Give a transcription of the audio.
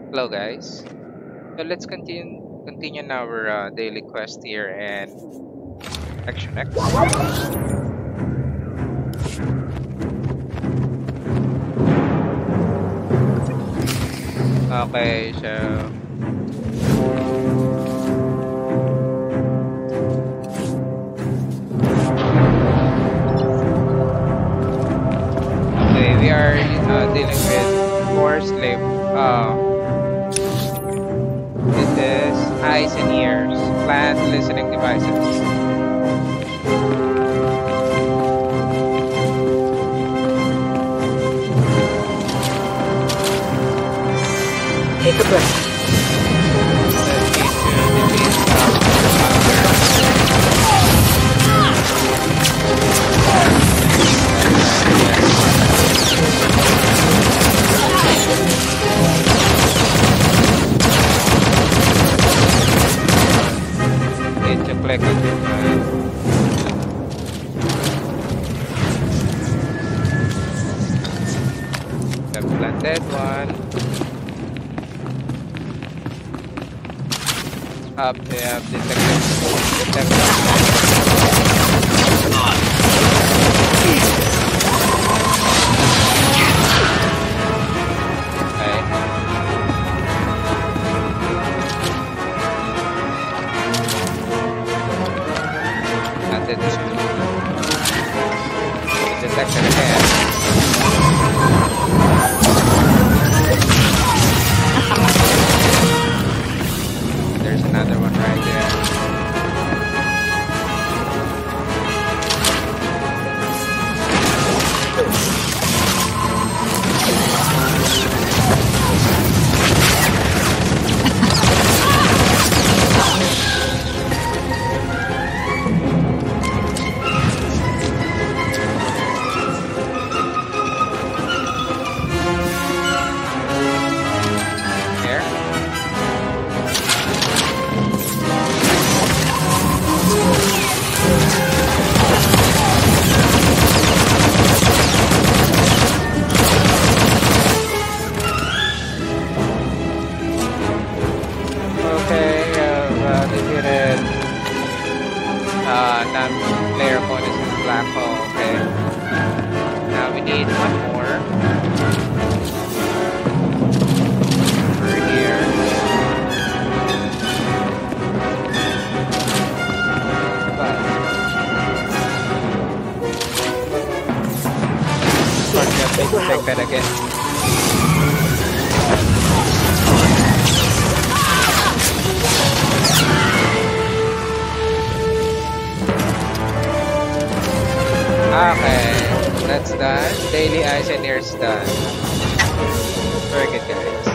Hello, guys. So let's continue our daily quest here and Action X. Okay, so we are dealing with four slave. This is eyes and ears, plant listening devices. Take a breath. Click on it. The planted one. Up, they have detected. Detected again. There's another one right there. Non-player opponents in the black hole. Okay. Now we need one more. Over here. Take that again. Okay, that's done. Daily eyes and ears done. Very good, guys.